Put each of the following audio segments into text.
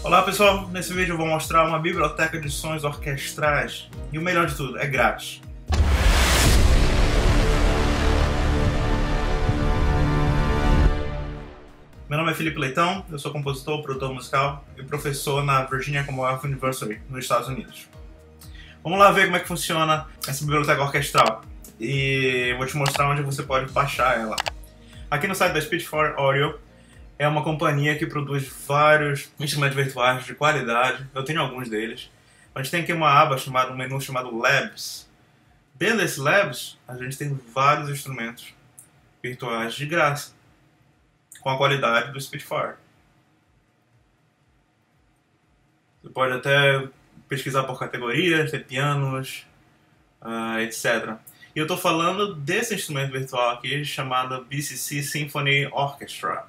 Olá pessoal, nesse vídeo eu vou mostrar uma biblioteca de sons orquestrais e o melhor de tudo, é grátis. Meu nome é Felipe Leitão, eu sou compositor, produtor musical e professor na Virginia Commonwealth University, nos Estados Unidos. Vamos lá ver como é que funciona essa biblioteca orquestral e vou te mostrar onde você pode baixar ela. Aqui no site da Speech4 Audio é uma companhia que produz vários instrumentos virtuais de qualidade, eu tenho alguns deles. A gente tem aqui uma aba um menu chamado Labs. Dentro desse Labs, a gente tem vários instrumentos virtuais de graça, com a qualidade do Speech4. Você pode até pesquisar por categorias, ter pianos, etc. E eu estou falando desse instrumento virtual aqui, chamado BCC Symphony Orchestra.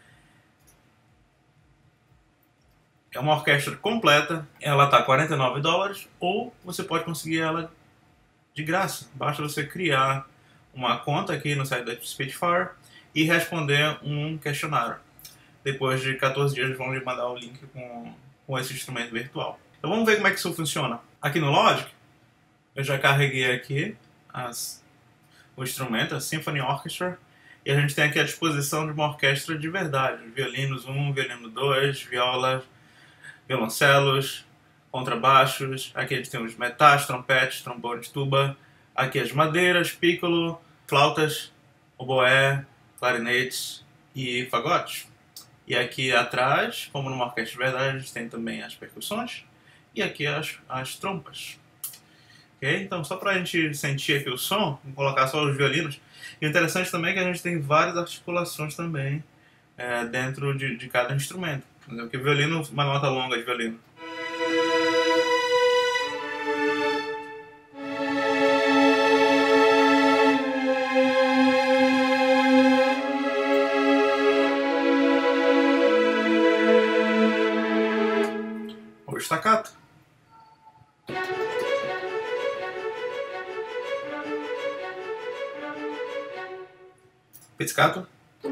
É uma orquestra completa, ela está $49, ou você pode conseguir ela de graça. Basta você criar uma conta aqui no site da Speech4 e responder um questionário. Depois de 14 dias eles vão lhe mandar o link com esse instrumento virtual. Então vamos ver como é que isso funciona. Aqui no Logic, eu já carreguei aqui o instrumento, a Symphony Orchestra, e a gente tem aqui a disposição de uma orquestra de verdade. Violinos 1, violino 2, violas, violoncelos, contrabaixos, aqui a gente tem os metais, trompetes, trombones, tuba, aqui as madeiras, piccolo, flautas, oboé, clarinetes e fagotes. E aqui atrás, como numa orquestra de verdade, a gente tem também as percussões e aqui as trompas. Okay? Então, só para a gente sentir aqui o som, vou colocar só os violinos. E o interessante também é que a gente tem várias articulações também dentro de cada instrumento. Porque o violino, uma nota longa de violino. O staccato. Pizzicato.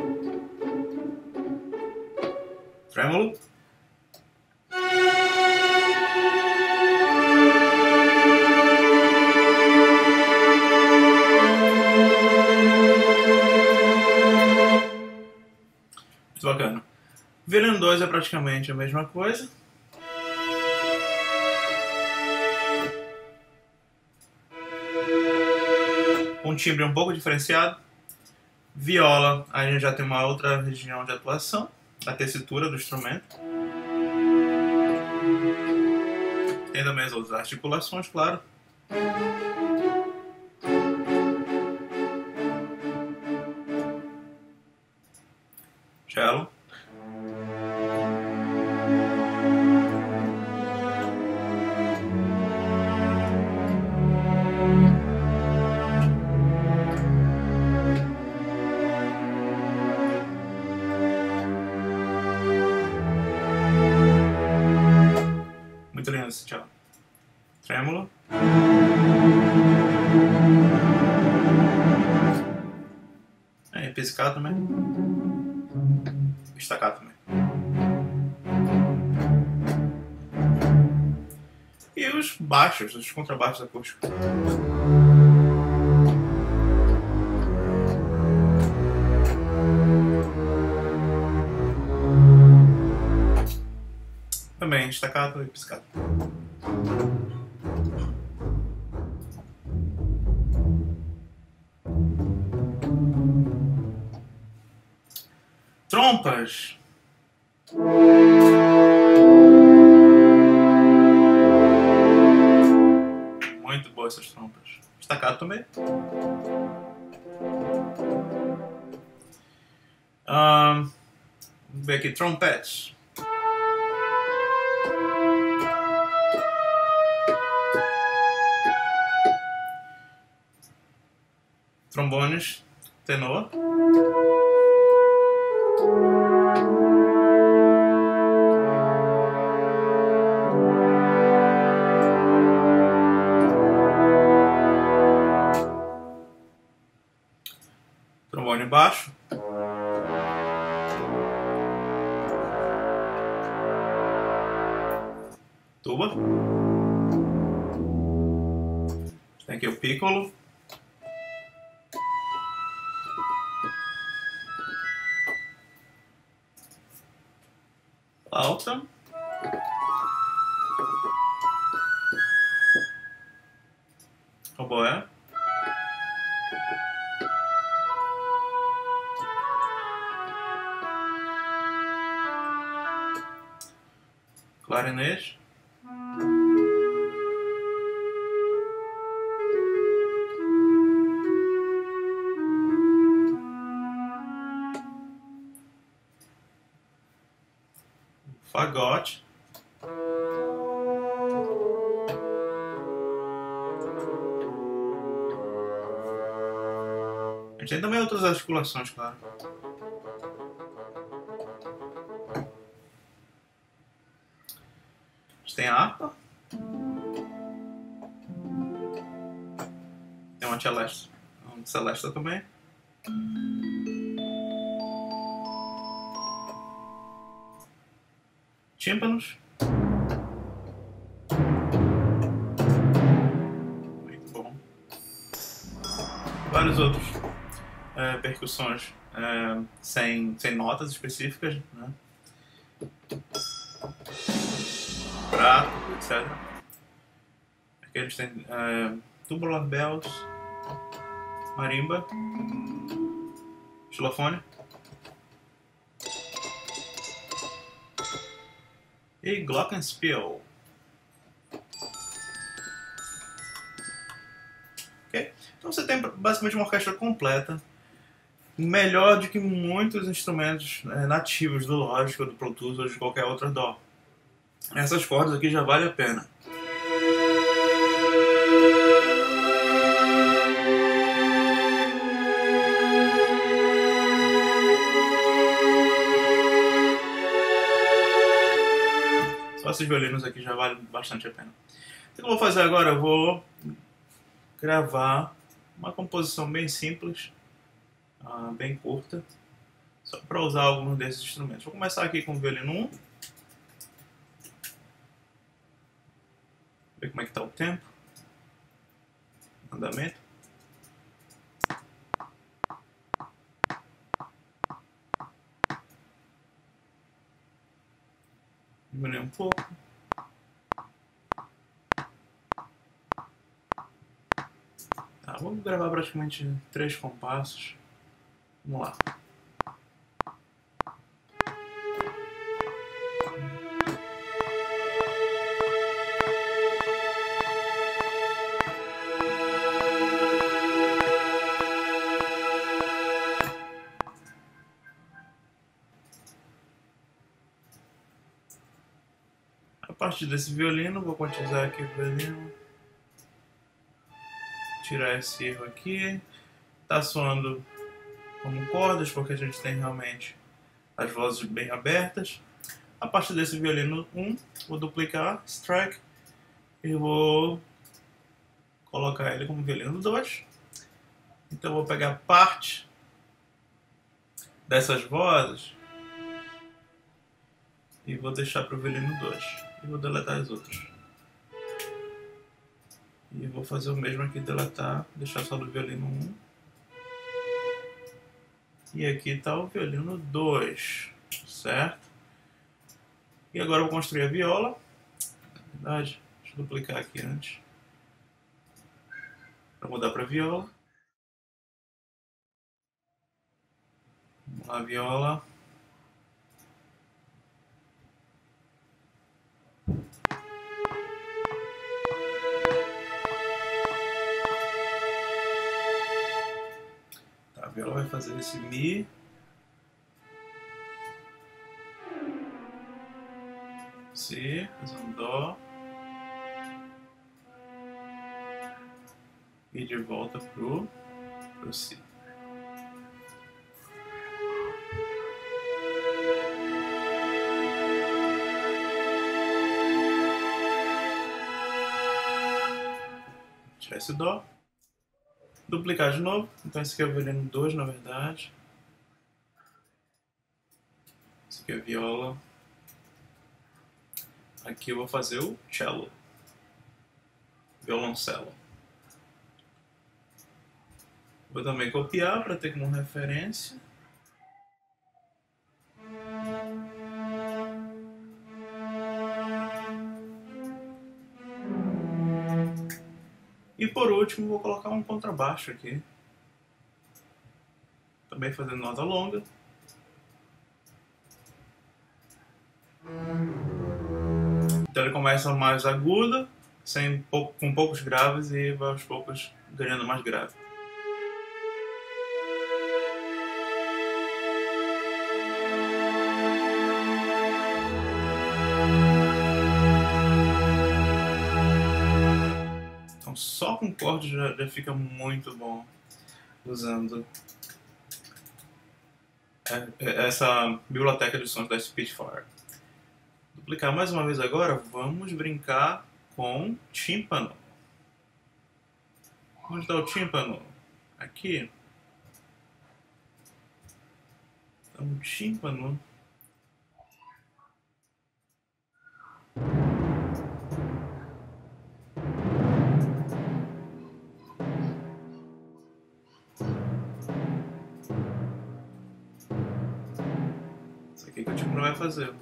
Tremolo. Muito bacana. Violino 2 é praticamente a mesma coisa. Um timbre um pouco diferenciado. Viola, a gente já tem uma outra região de atuação, a tessitura do instrumento. Tem também as outras articulações, claro. Cello. Muito lindo esse cello. Tremolo. Pizzicato também. Staccato também. E os baixos, os contrabaixos acústicos. Também staccato e pizzicato. Trompas. Muito boas essas trompas. Staccato também. Vamos ver aqui, trompetes. Trombones, tenor. Trombone baixo. tuba. Tem aqui o piccolo. Flauta. Oboé. Clarinete. Fagote. A gente tem também outras articulações, claro. A gente tem a harpa. Tem uma celesta. Uma celesta também. Tímpanos. Muito bom. Vários outros percussões sem notas específicas, né? Prato, etc. Aqui a gente tem tubular bells, marimba, xilofone e glockenspiel. Okay? Então você tem basicamente uma orquestra completa, melhor do que muitos instrumentos nativos do Logic, ou do Pro Tools ou de qualquer outra DAW. Essas cordas aqui já vale a pena. Só esses violinos aqui já valem bastante a pena. O que eu vou fazer agora? Eu vou gravar uma composição bem simples, bem curta, só para usar alguns desses instrumentos. Vou começar aqui com o violino 1. Ver como é que está o tempo, andamento. Diminuir um pouco. Tá, vamos gravar praticamente 3 compassos. Vamos lá. A partir desse violino, vou quantizar aqui o violino. Tirar esse erro aqui. Tá soando como cordas, porque a gente tem realmente as vozes bem abertas. A partir desse violino 1, vou duplicar, strike, e vou colocar ele como violino 2. Então eu vou pegar parte dessas vozes e vou deixar para o violino 2. E vou deletar as outras. E vou fazer o mesmo aqui, deletar, deixar só do violino 1. E aqui está o violino 2, certo? E agora eu vou construir a viola. Na verdade, deixa eu duplicar aqui antes, para mudar para viola. Vamos lá, viola. Tá, a viola vai fazer esse Mi. Si, fazer um Dó. E de volta pro Si. Tirar esse Dó. Duplicar de novo. Então esse aqui é o violino 2, na verdade. Esse aqui é a viola. Aqui eu vou fazer o cello, violoncelo. Vou também copiar para ter como referência. E por último vou colocar um contrabaixo aqui. Também fazendo nota longa. Então ele começa mais agudo, com poucos graves e vai aos poucos ganhando mais grave. Então só com corte já fica muito bom usando essa biblioteca de sons da Spitfire. Duplicar mais uma vez agora, vamos brincar com tímpano. Onde está o tímpano? Aqui. Então, o tímpano. Isso aqui que o tímpano vai fazer.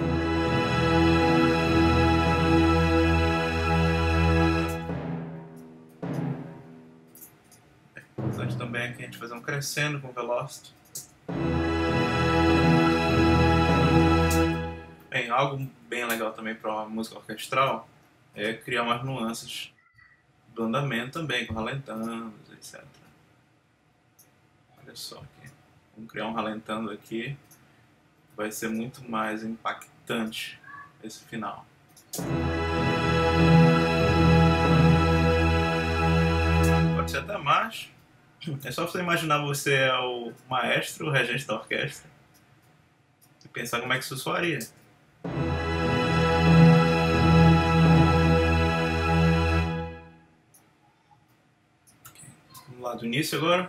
Importante também aqui a gente fazer um crescendo com o Velocity. Bem, algo bem legal também para uma música orquestral é criar umas nuances do andamento também, com ralentando, etc. Olha só aqui. Vamos criar um ralentando aqui. Vai ser muito mais impactante esse final. Pode ser até mais. É só você imaginar você é o maestro, o regente da orquestra, e pensar como é que isso soaria. Vamos lá do início agora.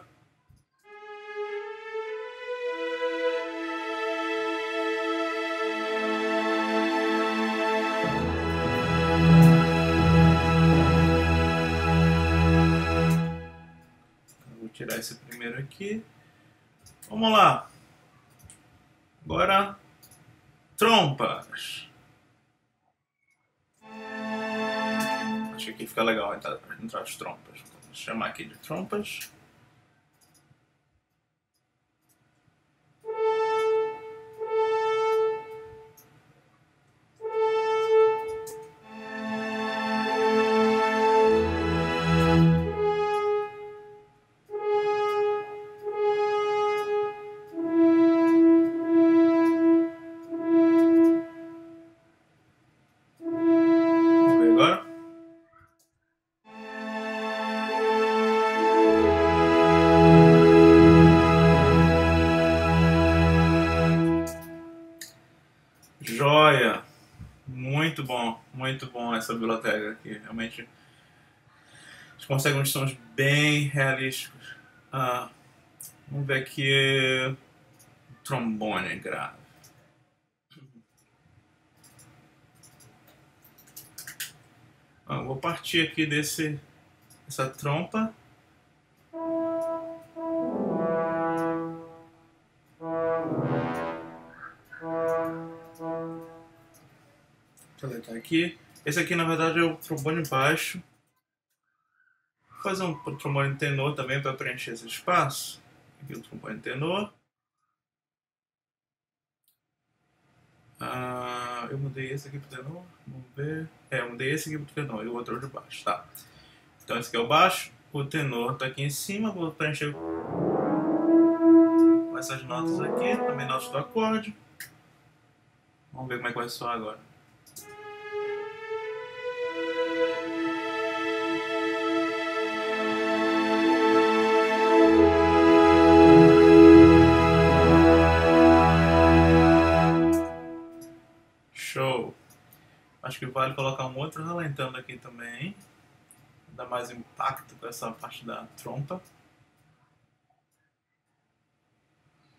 Vou tirar esse primeiro aqui. Vamos lá. Agora, trompas. Acho que aqui fica legal entrar as trompas. Vou chamar aqui de trompas. Vamos ver agora. Joia! Muito bom essa biblioteca aqui. Realmente a gente consegue uns sons bem realísticos. Vamos ver aqui trombone grave. Vou partir aqui dessa trompa. Vou deletar aqui. Esse aqui na verdade é o trombone baixo. Vou fazer um trombone tenor também para preencher esse espaço. Aqui o trombone tenor. Eu mudei esse aqui pro tenor. Vamos ver. Eu mudei esse aqui pro tenor e o outro de baixo. Tá. Então esse aqui é o baixo. O tenor tá aqui em cima. Vou preencher com essas notas aqui. Também notas do acorde. Vamos ver como é que vai soar agora. Show! Acho que vale colocar um outro ralentando aqui também. Dá mais impacto com essa parte da trompa.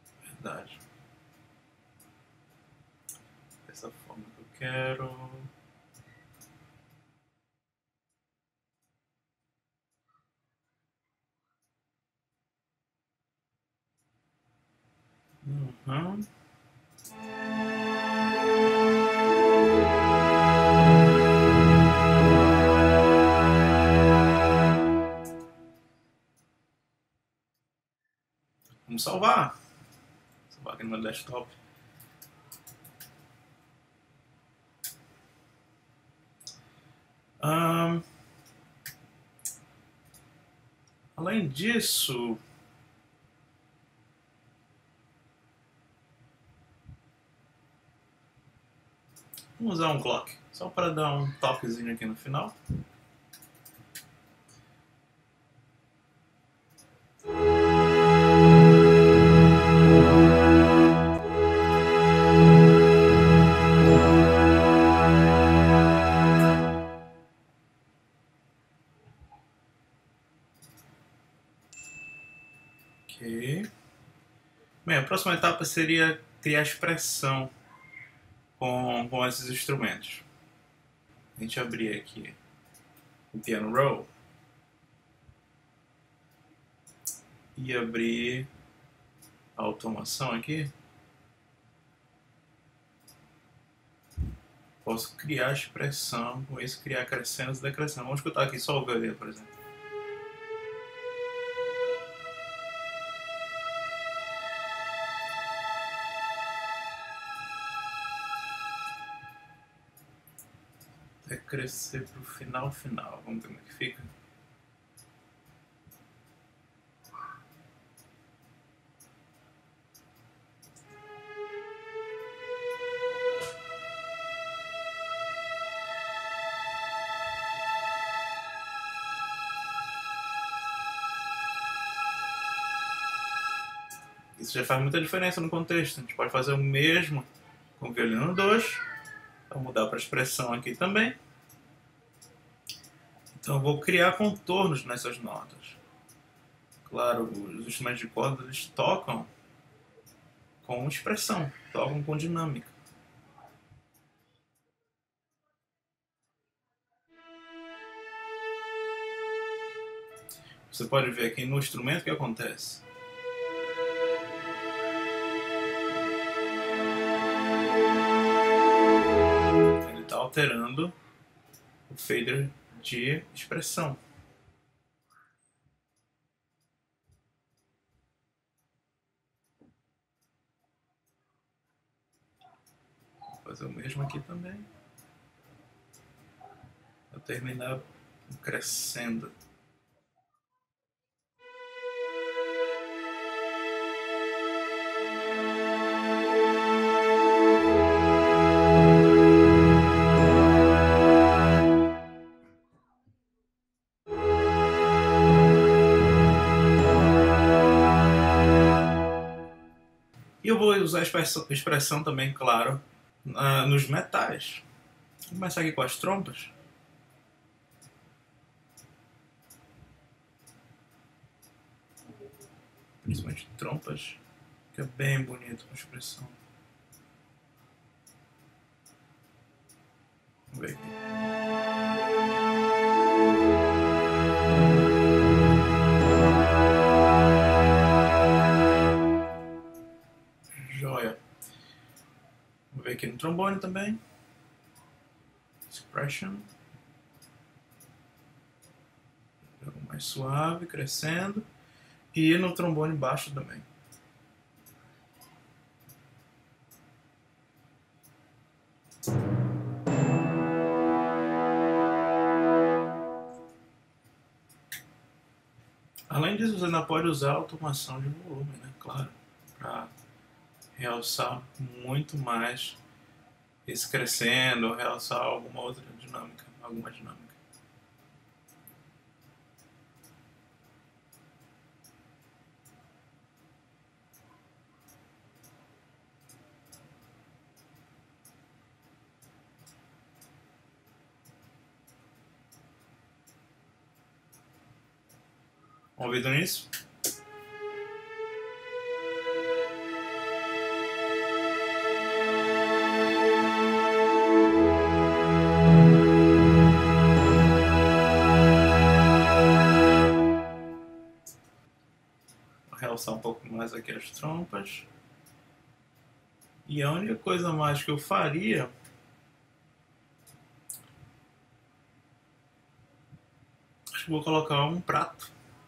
Verdade. Dessa forma que eu quero. Hum. Vamos salvar. Salvar aqui no meu desktop. Além disso, vamos usar um clock, só para dar um toquezinho aqui no final. Ok. Bem, a próxima etapa seria criar expressão com esses instrumentos. A gente abrir aqui o Piano Roll e abrir a automação aqui. Posso criar expressão com isso, criar crescendos e decrescendo. Vamos escutar aqui só o violino, por exemplo. Até crescer pro final. Vamos ver como é que fica. Isso já faz muita diferença no contexto. A gente pode fazer o mesmo com o violino 2. Vou mudar para expressão aqui também. Então eu vou criar contornos nessas notas. Claro, os instrumentos de corda eles tocam com expressão, tocam com dinâmica. Você pode ver aqui no instrumento o que acontece. Ele está alterando o fader de expressão. Vou fazer o mesmo aqui também. Vou terminar crescendo. E eu vou usar a expressão também, claro, nos metais. Vou começar aqui com as trompas. Principalmente trompas, fica bem bonito com a expressão. Vamos ver aqui. Joia. Vamos ver aqui no trombone também. Expression. Mais suave, crescendo. E no trombone baixo também. Além disso, você ainda pode usar a automação de volume, né? Claro, para realçar muito mais esse crescendo, ou realçar alguma outra dinâmica, alguma dinâmica. Ouvido nisso? Vou realçar um pouco mais aqui as trompas. E a única coisa mais que eu faria... acho que vou colocar um prato.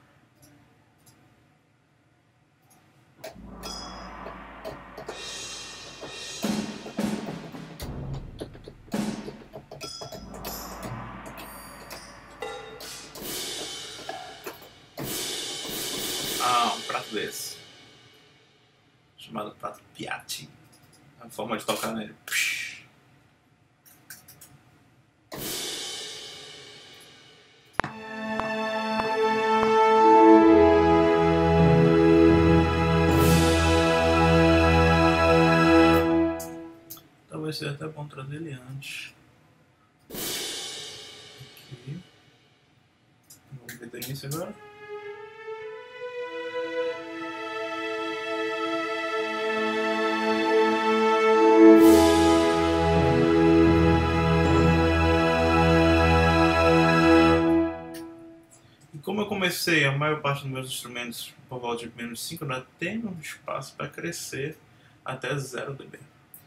Um prato desse. Chamado prato piatti. A forma de tocar nele. Talvez seja até bom trazer ele antes. Aqui. Vamos ver do início agora. Como eu comecei a maior parte dos meus instrumentos por volta de menos 5, ainda tenho espaço para crescer até 0 dB.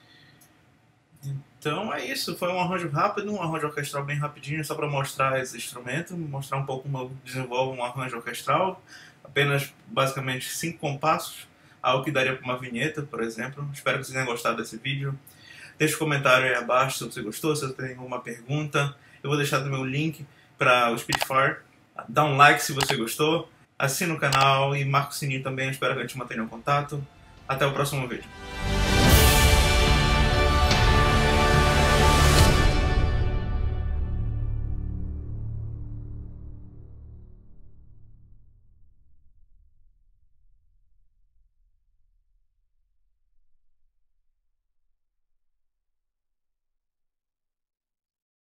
Então é isso, foi um arranjo rápido, um arranjo orquestral bem rapidinho, só para mostrar esse instrumento, mostrar um pouco como eu desenvolvo um arranjo orquestral, apenas basicamente 5 compassos, algo que daria para uma vinheta, por exemplo. Espero que vocês tenham gostado desse vídeo. Deixe um comentário aí abaixo se você gostou, se você tem alguma pergunta. Eu vou deixar também o link para o Spitfire. Dá um like se você gostou, assina o canal e marca o sininho também. Espero que a gente mantenha o contato. Até o próximo vídeo.